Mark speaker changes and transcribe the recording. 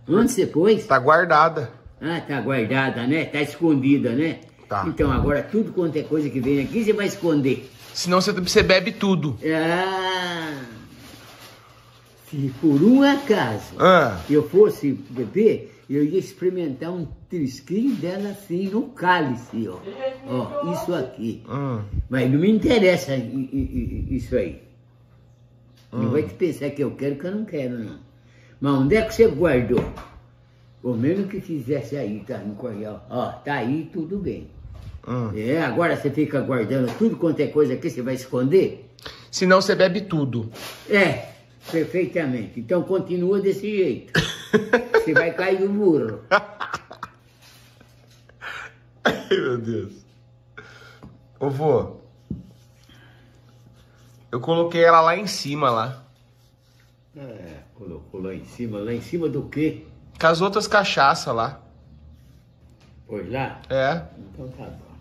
Speaker 1: Onde você pôs?
Speaker 2: Tá guardada.
Speaker 1: Ah, tá guardada, né? Tá escondida, né?
Speaker 2: Tá.
Speaker 1: Então agora tudo quanto é coisa que vem aqui, você vai esconder.
Speaker 2: Senão você bebe tudo.
Speaker 1: Ah, se por um acaso
Speaker 2: Ah,
Speaker 1: eu fosse beber, eu ia experimentar um trisquinho dela assim, no cálice, ó. Ó, isso aqui. Mas não me interessa isso aí. Não vai te pensar que eu quero, que eu não quero, não. Mas onde é que você guardou? Ou mesmo que quisesse aí, tá no correio. Ó, tá aí, tudo bem. É, agora você fica guardando tudo quanto é coisa aqui, você vai esconder?
Speaker 2: senão você bebe tudo.
Speaker 1: É, perfeitamente. Então continua desse jeito. Você vai cair do burro.
Speaker 2: Ai, meu Deus. Ô, vô. Eu coloquei ela lá em cima, lá.
Speaker 1: É, colocou lá em cima. Lá em cima do quê?
Speaker 2: Com as outras cachaças lá.
Speaker 1: Pois lá?
Speaker 2: É.
Speaker 1: Então tá bom.